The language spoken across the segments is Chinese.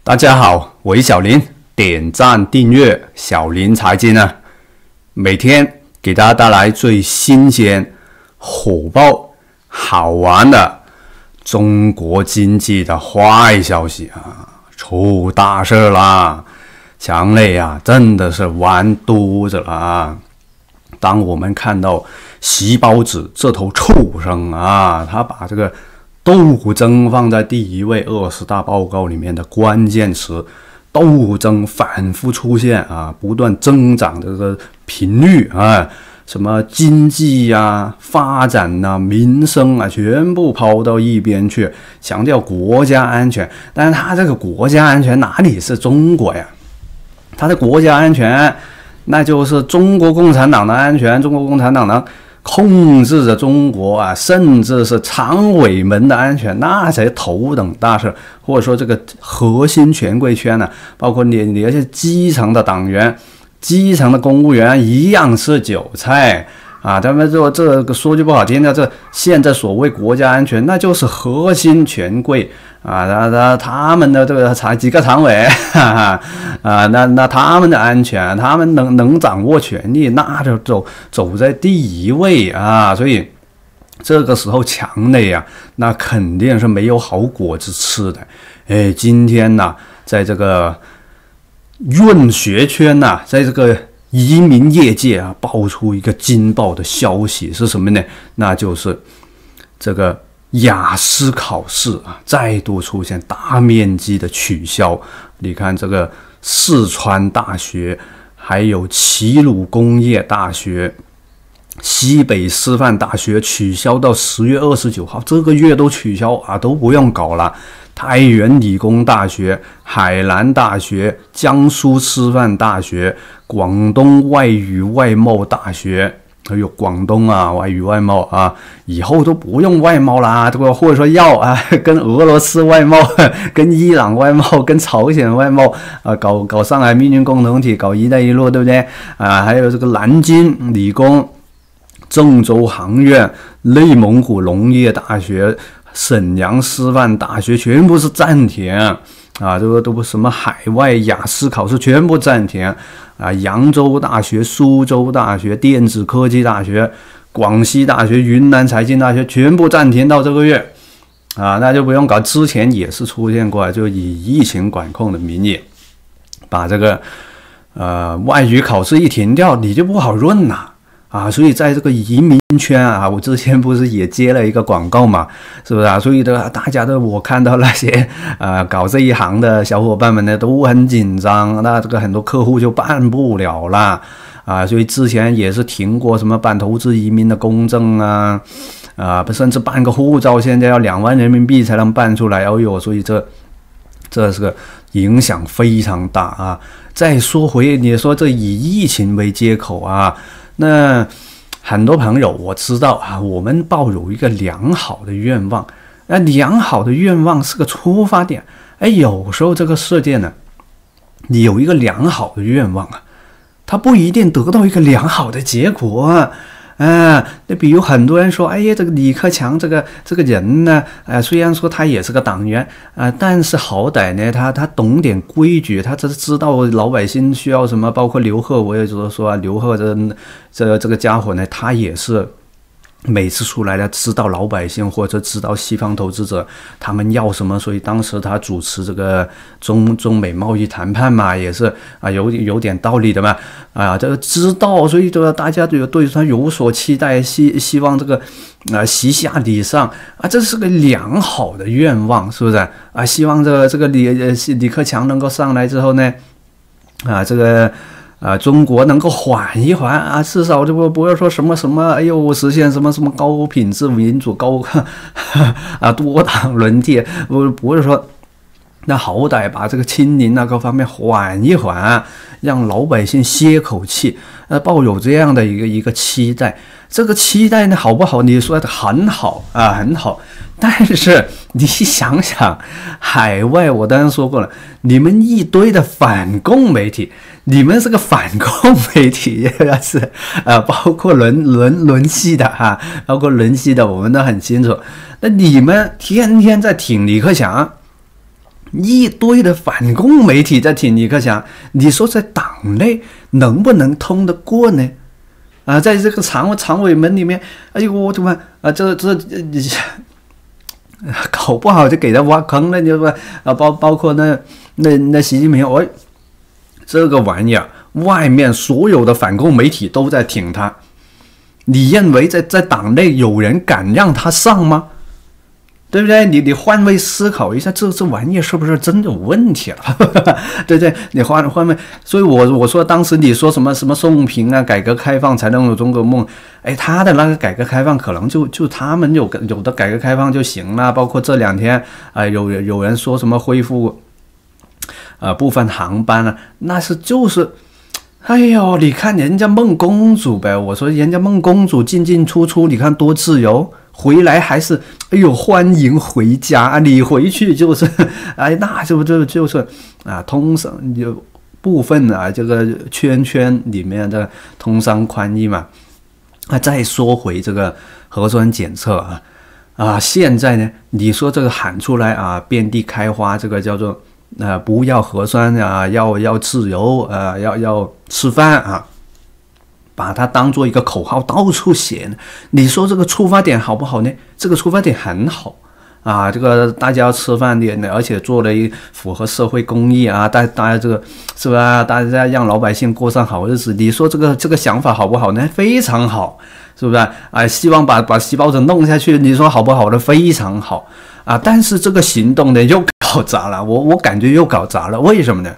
大家好，我是小林，点赞订阅小林财经啊，每天给大家带来最新鲜、火爆、好玩的中国经济的坏消息啊，出大事啦！强烈啊，真的是完犊子了啊！当我们看到习包子这头畜生啊，他把这个斗争放在第一位，20大报告里面的关键词，斗争反复出现啊，不断增长这个频率啊，什么经济啊、发展啊、民生啊，全部抛到一边去，强调国家安全。但是他这个国家安全哪里是中国呀？他的国家安全，那就是中国共产党的安全，中国共产党能控制着中国啊，甚至是常委们的安全，那才头等大事。或者说这个核心权贵圈呢，包括你那些基层的党员、基层的公务员一样是韭菜啊。他们说这个说句不好听的，这现在所谓国家安全，那就是核心权贵啊，他们的这个几个常委，哈哈啊，那他们的安全，他们能掌握权力，那就走在第一位啊。所以这个时候强烈啊，那肯定是没有好果子吃的。哎，今天呢，在这个润学圈呐，在这个移民业界啊，爆出一个惊爆的消息是什么呢？那就是这个雅思考试啊，再度出现大面积的取消。你看这个四川大学，还有齐鲁工业大学、西北师范大学取消到10月29号，这个月都取消啊，都不用搞了。太原理工大学、海南大学、江苏师范大学、广东外语外贸大学，还有广东啊外语外贸啊，以后都不用外贸啦，这个或者说要啊，跟俄罗斯外贸、跟伊朗外贸、跟朝鲜外贸啊，搞上海命运共同体，搞一带一路，对不对啊？还有这个南京理工、郑州航院、内蒙古农业大学、沈阳师范大学全部是暂停啊，这个都不什么海外雅思考试全部暂停啊，扬州大学、苏州大学、电子科技大学、广西大学、云南财经大学全部暂停到这个月啊，那就不用搞。之前也是出现过，就以疫情管控的名义，把这个外语考试一停掉，你就不好润了啊。所以在这个移民圈啊，我之前不是也接了一个广告嘛，是不是啊？所以大家都我看到那些搞这一行的小伙伴们呢都很紧张，那这个很多客户就办不了了啊。所以之前也是停过什么办投资移民的公证啊，甚至办个护照现在要2万人民币才能办出来，哎呦，所以这是个影响非常大啊。再说回你说这以疫情为借口啊，那很多朋友我知道啊，我们抱有一个良好的愿望，良好的愿望是个出发点。哎，有时候这个世界呢，你有一个良好的愿望啊，它不一定得到一个良好的结果啊。那比如很多人说，哎呀，这个李克强这个人呢，虽然说他也是个党员但是好歹呢，他懂点规矩，他知道老百姓需要什么。包括刘鹤，我也知道说刘鹤这个家伙呢，他也是每次出来的知道老百姓或者知道西方投资者他们要什么，所以当时他主持这个中美贸易谈判嘛，也是有点道理的嘛这个知道，所以大家对他有所期待，希望这个习下礼上这是个良好的愿望，是不是希望这个李克强能够上来之后呢这个中国能够缓一缓至少就不要说什么哎呦实现什么高品质民主多党轮替，不是说那好歹把这个清零各方面缓一缓，让老百姓歇口气，抱有这样的一个期待。这个期待呢好不好？你说的很好很好，但是你想想，海外我当然说过了，你们一堆的反共媒体，你们是个反共媒体，是包括轮系的包括轮系的，我们都很清楚。那你们天天在挺李克强一堆的反共媒体在挺李克强，你说在党内能不能通得过呢？啊，在这个常委们里面，哎呦，我他妈啊，搞不好就给他挖坑了，就是啊，包括那习近平，这个玩意儿，外面所有的反共媒体都在挺他，你认为在党内有人敢让他上吗？对不对？你换位思考一下，这玩意是不是真有问题了？对不对？你换位，所以我说当时你说什么宋平啊，改革开放才能有中国梦，哎，他的那个改革开放可能就他们有的改革开放就行了，包括这2天有人说什么恢复部分航班了，那就是哎呦，你看人家孟公主呗，我说人家孟公主进进出出，你看多自由。回来还是哎呦欢迎回家，你回去就是哎那就是啊通商有部分啊这个圈里面的通商宽裕嘛。再说回这个核酸检测现在呢你说这个喊出来啊遍地开花，这个叫做不要核酸啊，要自由要吃饭啊。把它当做一个口号到处写，你说这个出发点好不好呢？这个出发点很好啊，这个大家要吃饭的，而且做了一符合社会公益啊，大家这个是吧？大家让老百姓过上好日子，你说这个想法好不好呢？非常好，是不是希望把细胞子弄下去，你说好不好呢？非常好啊！但是这个行动呢又搞砸了，我感觉又搞砸了，为什么呢？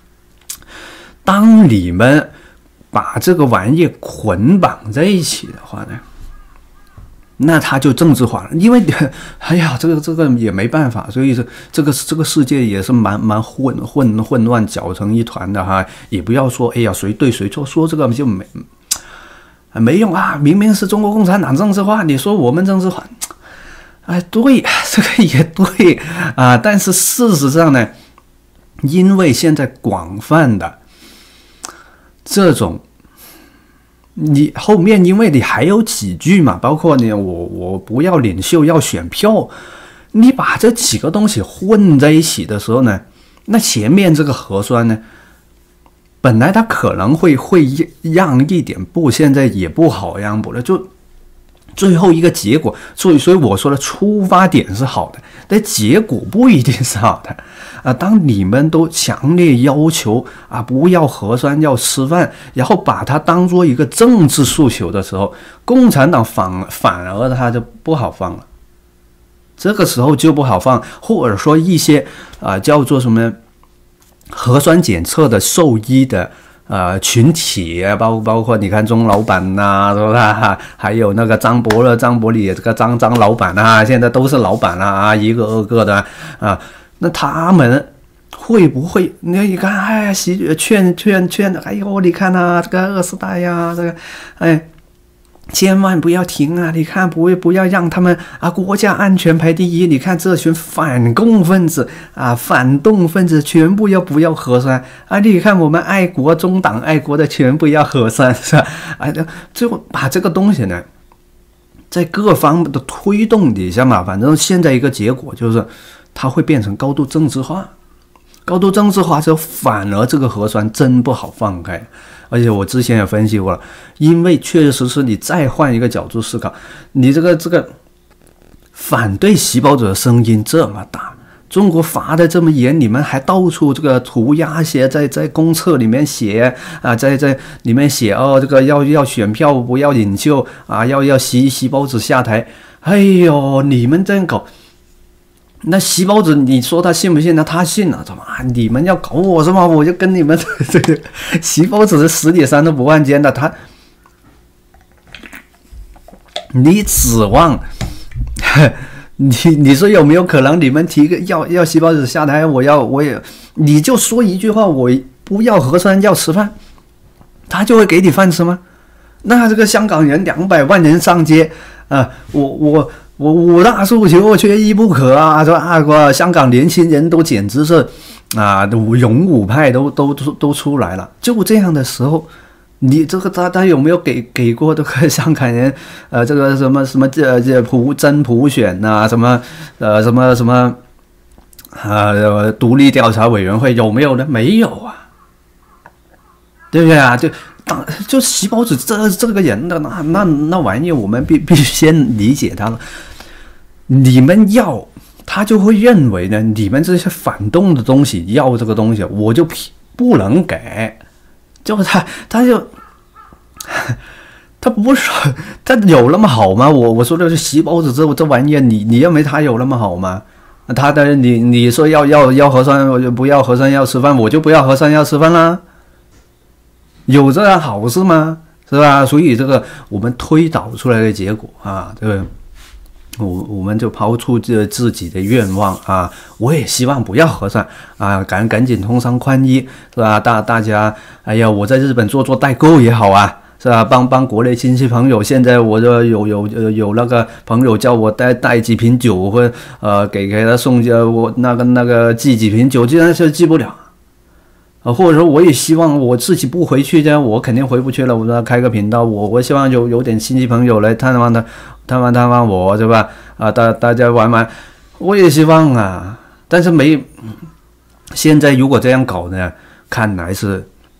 当你们把这个玩意捆绑在一起的话呢，那它就政治化了。因为哎呀，这个也没办法，所以这个世界也是蛮混乱搅成一团的哈。也不要说哎呀谁对谁错，说这个就没用啊。明明是中国共产党政治化，你说我们政治化，哎，对，这个也对啊。但是事实上呢，因为现在广泛的这种，你后面因为你还有几句嘛，包括你我不要领袖要选票，你把这几个东西混在一起的时候呢，那前面这个核酸呢，本来它可能会让一点步，现在也不好让步了，就最后一个结果，所以我说的出发点是好的，但结果不一定是好的啊。当你们都强烈要求啊不要核酸要吃饭，然后把它当做一个政治诉求的时候，共产党反而它就不好放了。这个时候就不好放，或者说一些叫做什么核酸检测的兽医的群体，包括你看钟老板呐，是吧？还有那个张伯礼这个张老板啊，现在都是老板了啊，一个个的啊。那他们会不会？你看，哎，劝，哎呦，你看啊，这个20代呀，这个，哎。千万不要停啊！你看，不要让他们国家安全排第一。你看这群反共分子反动分子全部不要核酸啊！你看我们爱国中党爱国的全部要核酸，是吧？最后把这个东西呢，在各方的推动底下嘛，反正现在一个结果就是，它会变成高度政治化。高度政治化之后，反而这个核酸真不好放开。而且我之前也分析过了，因为确实是你再换一个角度思考，你这个反对细胞者的声音这么大，中国罚的这么严，你们还到处这个涂鸦写在公厕里面写在里面写这个要选票不要领袖要细胞子下台，哎呦，你们这样搞。那细胞子，你说他信不信呢？他信了，怎么你们要搞我是吗？我就跟你们这个细胞子的十里山都不换肩的，你指望你说有没有可能你们提个要细胞子下台，我也你就说一句话，我不要核酸要吃饭，他就会给你饭吃吗？那这个香港人200万人上街我5大诉求缺一不可说香港年轻人都简直是勇武派都出来了。就这样的时候，你这个他有没有给过这个香港人这个什么真普选什么独立调查委员会有没有呢？没有啊，对不对啊？就习包子这个人的那玩意，我们必须先理解他了。你们要，他就会认为呢，你们这些反动的东西要这个东西，我就不能给。就他就他不是他有那么好吗？我说的是习包子这玩意，你认为他有那么好吗？他的你说要核酸，我就不要核酸要吃饭，我就不要核酸要吃饭啦。有这样好事吗？是吧？所以这个我们推导出来的结果啊，这个我们就抛出自己的愿望啊，我也希望不要核酸啊，赶紧通商宽衣，是吧？大家，哎呀，我在日本做代购也好啊，是吧？帮国内亲戚朋友，现在我就有那个朋友叫我带几瓶酒，或给他送我那个寄几瓶酒，竟然是寄不了。或者说我也希望我自己不回去，这样我肯定回不去了。我说开个频道，我希望有点亲戚朋友来探望我，对吧？大家玩玩，我也希望啊。但是现在如果这样搞呢，看来是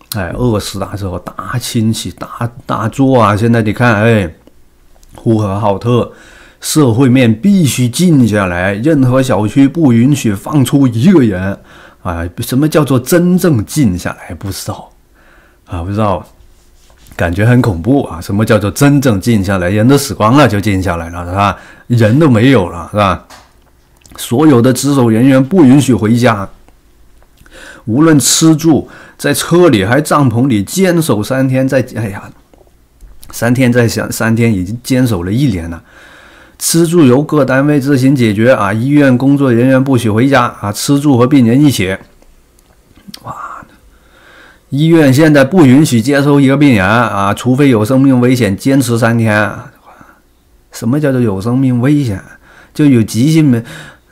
20大之后大清洗大做啊。现在你看，呼和浩特社会面必须静下来，任何小区不允许放出一个人。什么叫做真正静下来？不知道啊，不知道，感觉很恐怖啊！什么叫做真正静下来？人都死光了就静下来了，是吧？人都没有了，是吧？所有的值守人员不允许回家，无论吃住，在车里还帐篷里坚守3天，3天再想3天，已经坚守了1年了。吃住由各单位自行解决啊！医院工作人员不许回家啊！吃住和病人一起。哇！医院现在不允许接收一个病人啊，除非有生命危险，坚持3天。什么叫做有生命危险？就有急性的，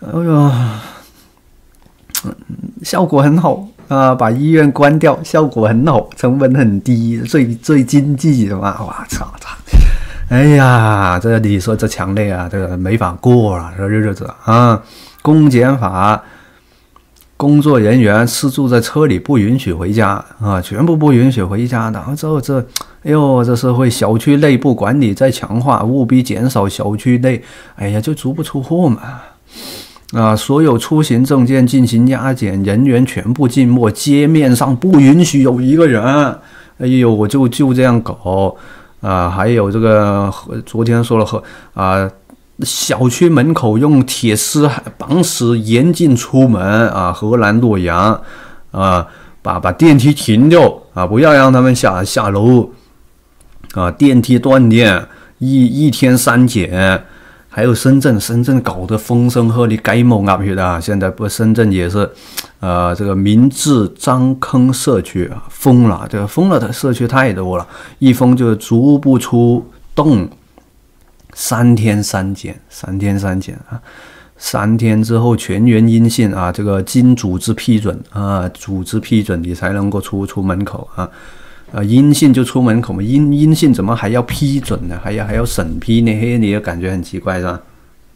效果很好啊！把医院关掉，效果很好，成本很低，最经济的嘛！哇操！哎呀，这你说这强烈啊，这个没法过了，这日子啊！公检法，工作人员吃住在车里不允许回家啊，全部不允许回家的。这社会小区内部管理再强化，务必减少小区内，就足不出户嘛。啊，所有出行证件进行压检，人员全部静默，街面上不允许有一个人。我就这样搞。还有这个昨天说了小区门口用铁丝绑死，严禁出门啊！河南洛阳把电梯停掉啊，不要让他们下楼啊！电梯断电，一天3检。还有深圳搞得风声鹤唳，该猛啊！现在深圳也是，这个明治张坑社区封了，这个封了的社区太多了，一封就足不出动，3天3检啊，3天之后全员阴性啊，这个经组织批准啊，组织批准你才能够出门口啊。阴性就出门口嘛，阴性怎么还要批准呢？还要审批呢？你也感觉很奇怪是吧？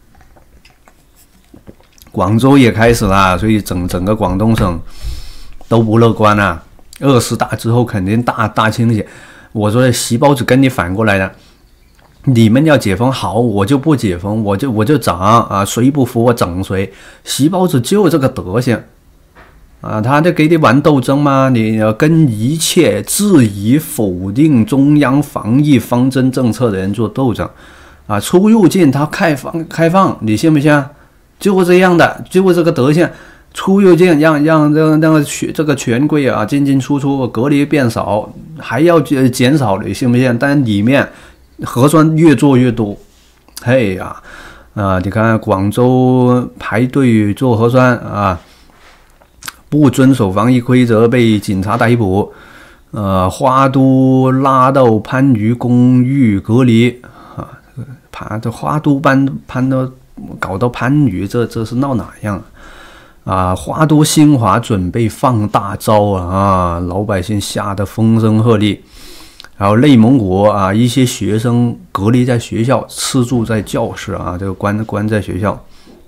广州也开始了，所以整个广东省都不乐观啊。20大之后肯定大清洗。我说的习包子跟你反过来的，你们要解封好，我就不解封，我就整啊，谁不服我整谁。习包子就这个德行。他就给你玩斗争吗？你跟一切质疑、否定中央防疫方针政策的人做斗争啊！出入境他开放，你信不信？就这样的，就这个德行。出入境让这个权贵啊进出隔离变少，还要减少，你信不信？但里面核酸越做越多。嘿呀，你看广州排队做核酸啊！不遵守防疫规则被警察逮捕，花都拉到番禺公寓隔离啊，这花都搞到番禺，这是闹哪样啊？花都新华准备放大招啊，老百姓吓得风声鹤唳。还有内蒙古啊，一些学生隔离在学校，吃住在教室啊，这个关在学校。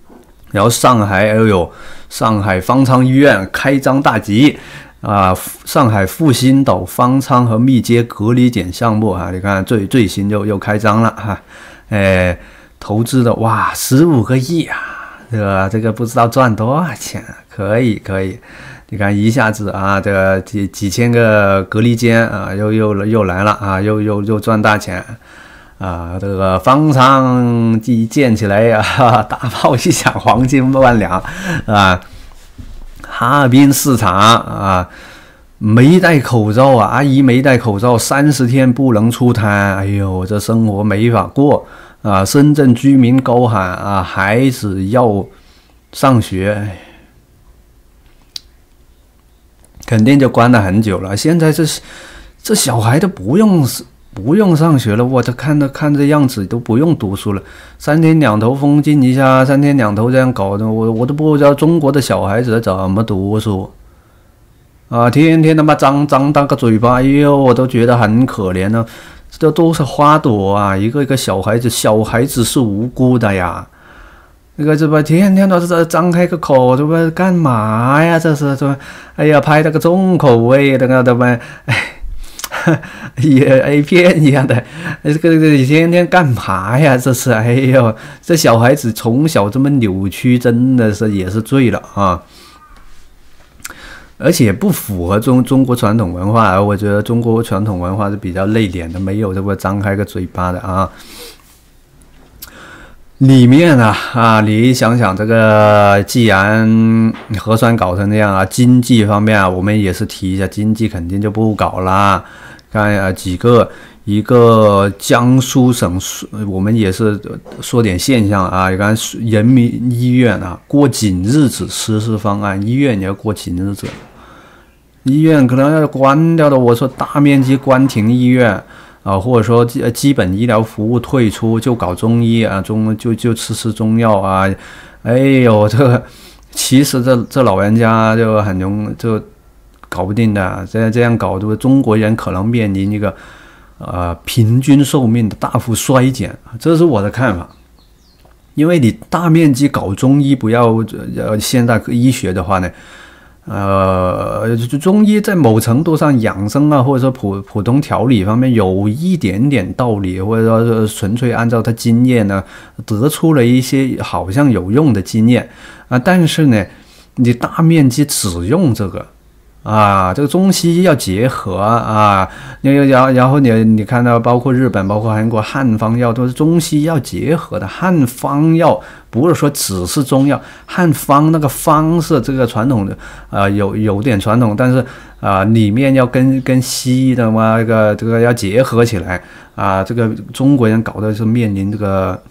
然后上海，哎呦，上海方舱医院开张大吉啊！上海复兴岛方舱和密接隔离点项目啊，你看最新又开张了哈，投资的哇15个亿啊，这个不知道赚多少钱，可以，你看一下子啊，这个几千个隔离间啊，又来了啊，又赚大钱。啊，这个方舱一建起来呀，大炮一响，黄金万两啊！哈尔滨市场啊，没戴口罩啊，阿姨没戴口罩，30天不能出摊，哎呦，这生活没法过啊！深圳居民高喊啊，孩子要上学，肯定就关了很久了。现在这小孩都不用上学了，我这看这样子都不用读书了，3天2头封禁一下，3天2头这样搞的，我都不知道中国的小孩子怎么读书啊！天天他妈张大个嘴巴，哎呦，我都觉得很可怜呢。这都是花朵啊，一个小孩子是无辜的呀。那个这不天天都是张开个口，这不干嘛呀？这是哎呀，拍那个重口味那个的呗，也 A 片一样的，这个天天干嘛呀？这是，哎呦，这小孩子从小这么扭曲，真的是也是醉了啊！而且不符合中国传统文化，我觉得中国传统文化是比较内敛的，没有这个张开个嘴巴的啊。里面啊，你想想这个，既然核酸搞成这样啊，经济方面啊，我们也是提一下，经济肯定就不搞啦。看啊，一个江苏省，我们也是说点现象啊。你看人民医院啊，过紧日子实施方案，医院也要过紧日子，医院可能要关掉的。我说大面积关停医院。啊，或者说基本医疗服务退出，就搞中医啊，就吃中药啊，哎呦，其实这老人家就很就搞不定的，这样搞，中国人可能面临一个平均寿命的大幅衰减，这是我的看法。因为你大面积搞中医，不要现代医学的话呢。中医在某程度上养生啊，或者说普通调理方面有一点点道理，或者说纯粹按照他经验呢，得出了一些好像有用的经验啊。但是呢，你大面积只用这个啊，这个中西医要结合啊，然后你看到包括日本、包括韩国汉方药都是中西医要结合的。汉方药不是说只是中药，汉方那个方是这个传统的有点传统，但是里面要跟西医的嘛这个要结合起来啊。这个中国人搞的是面临这个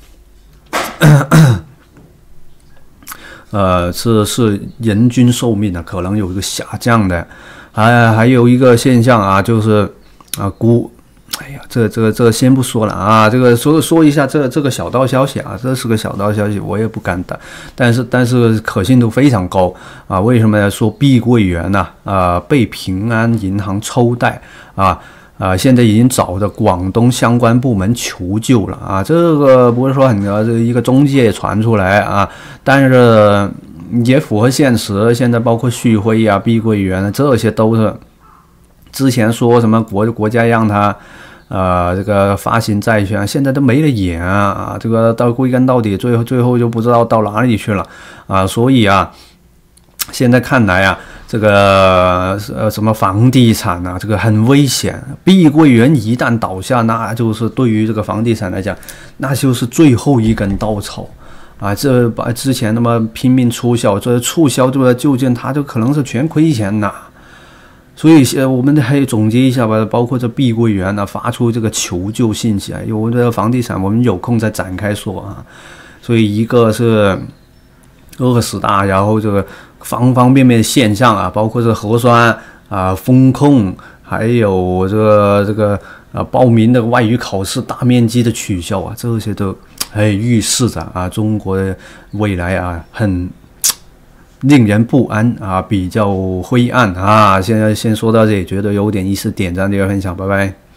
是人均寿命的可能有一个下降的，还有一个现象啊，就是哎呀，这先不说了啊，这个说一下这个小道消息啊，这是个小道消息，我也不敢打，但是可信度非常高啊。为什么呢？说碧桂园被平安银行抽贷现在已经找的广东相关部门求救了啊！这个不是说这一个中介传出来啊，但是也符合现实。现在包括旭辉啊、碧桂园这些都是之前说什么国家让他这个发行债券，现在都没了眼啊！这个到归根到底，最后就不知道到哪里去了啊！所以啊，现在看来啊。这个什么房地产啊，这个很危险。碧桂园一旦倒下，那就是对于这个房地产来讲，那就是最后一根稻草啊！这把之前那么拼命促销，这促销这个就近它就可能是全亏钱呐。所以我们还总结一下吧，包括这碧桂园发出这个求救信息啊，因为我们这个房地产我们有空再展开说啊。所以一个是饿死大，然后这个方方面面的现象啊，包括这核酸风控，还有这个报名的外语考试大面积的取消啊，这些都预示着中国的未来很令人不安比较灰暗现在先说到这里，觉得有点意思，点赞、第二分享，拜拜。